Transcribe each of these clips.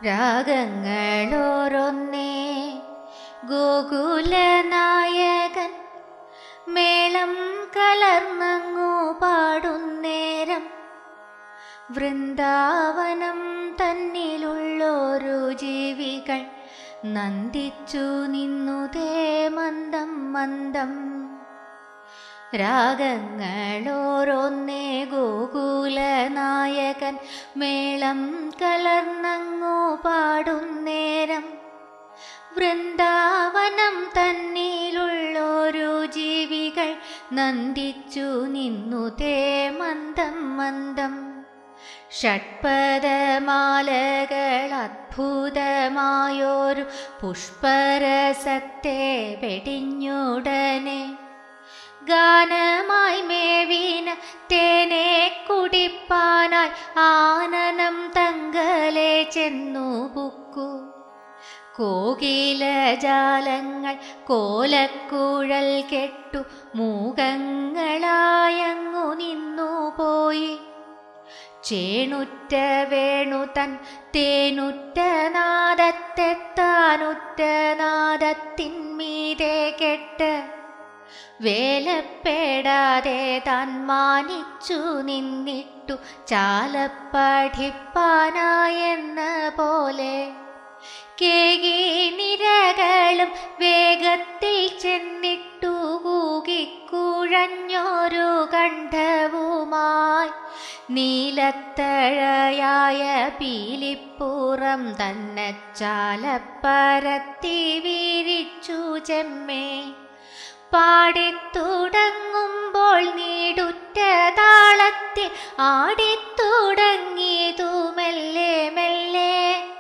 രാഗങ്ങളോരൊന്നേ ഗോകുലനായകൻ മേളം കലർന്നങ്ങു പാടുന്നേരം വൃന്ദാവനം തന്നിലുള്ളോരു ജീവികൾ നന്ദിച്ചു നിന്നുതേ മന്ദം മന്ദം. രാഗങ്ങളോരൊന്നേ ഗോകുലനായകൻ മേളം കലർന്നങ്ങു പാടുന്നേരം വൃന്ദാവനം തന്നിലുള്ളോരു ജീവികൾ നന്ദിച്ചു നിന്നുതേ മന്ദം മന്ദം. ഷഡ്പദമാലകൾ അദ്ഭുതമായൊരു പുഷ്പരസത്തെ വെടിഞ്ഞുടനെ ഗാനമായി മേവിന തേനെ കുടിപ്പാനായി ആനനം തങ്കലെ ചെന്നു പുക്കു. കോകിലജാലങ്ങൾ കോലക്കുഴൽ കെട്ടു മൂകങ്ങളായങ്ങു നിന്നുപോയി. ചേണുറ്റ വേണുതൻ തേനുറ്റ നാദത്തെ താനുറ്റ നാദത്തിന്മീതെ കെട്ട് വേലപ്പെടാതെ താൻ മാനിച്ചു നിന്നിട്ടു ചാലപ്പഠിപ്പാനായെന്ന പോലെ കേകി നിരകളും വേഗത്തിൽ ചെന്നിട്ടു കൂകിക്കുഴഞ്ഞൊരു കണ്ഠവുമായി നീലത്തഴയായ പീലിപ്പുറം തന്നെ ചാലപ്പരത്തി വീരിച്ചു ചെമ്മേ. പാടിത്തുടങ്ങുമ്പോൾ നീടുറ്റ താളത്തിൽ ആടിത്തുടങ്ങിയതു മെല്ലെ മെല്ലെ.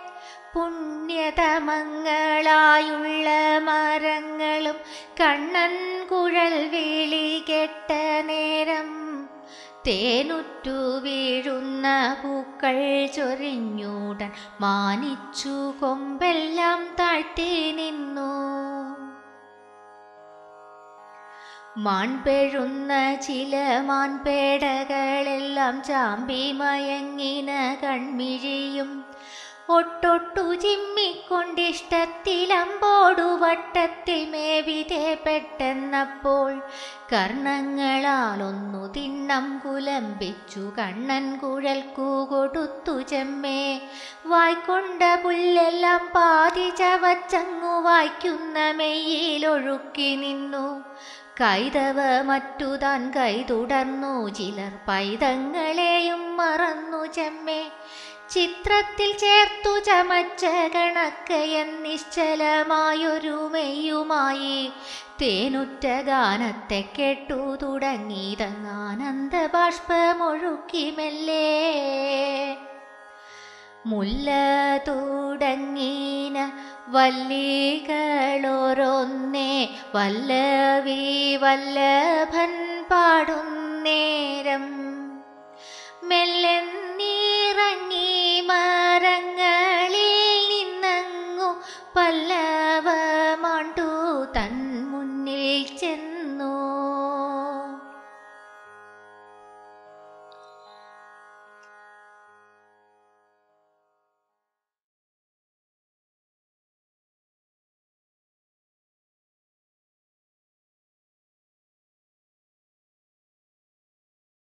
പുണ്യതമങ്ങളായുള്ള മരങ്ങളും കണ്ണൻ കുഴൽ വിളി കേട്ട നേരം തേനുറ്റു വീഴുന്ന പൂക്കൾ ചൊരിഞ്ഞൂടൻ മാനിച്ചു കൊമ്പെല്ലാം താഴ്ത്തി നിന്നു. മാൺപെഴുന്ന ചില മാൻപേടകളെല്ലാം ചാമ്പി മയങ്ങിന കൺമിഴിയും ഒട്ടൊട്ടു ചിമ്മിക്കൊണ്ടിഷ്ടത്തിലമ്പോടു വട്ടത്തിൽ മേവിതേ പെട്ടെന്നപ്പോൾ കർണങ്ങളാലൊന്നു തിണ്ണം കുലമ്പിച്ചു കണ്ണൻ കുഴൽക്കു കൊടുത്തു ചെമ്മേ. വായ്ക്കൊണ്ട പുല്ലെല്ലാം പാതി ചവച്ചങ്ങു വായിക്കുന്ന മെയ്യിലൊഴുക്കി നിന്നു. കൈതവ മറ്റു താൻ കൈ തുടർന്നു ചിലർ പൈതങ്ങളെയും മറന്നു ചെമ്മേ. ചിത്രത്തിൽ ചേർത്തു ചമച്ച കണക്കയൻ നിശ്ചലമായൊരു മെയ്യുമായി തേനുറ്റ ഗാനത്തെ കേട്ടു തുടങ്ങിയതങ്ങാനന്ദ ബാഷ്പമൊഴുക്കി മെല്ലെ. മുല്ല തുടങ്ങീന വല്ലികളോരൊന്നേ വല്ലവി വല്ലഭൻ പാടുന്നേരം മെല്ലെന്നിറങ്ങി മരങ്ങളിൽ നിന്നങ്ങു പല്ലവമാണ്ടു തൻ മുന്നിൽ ചെന്ന്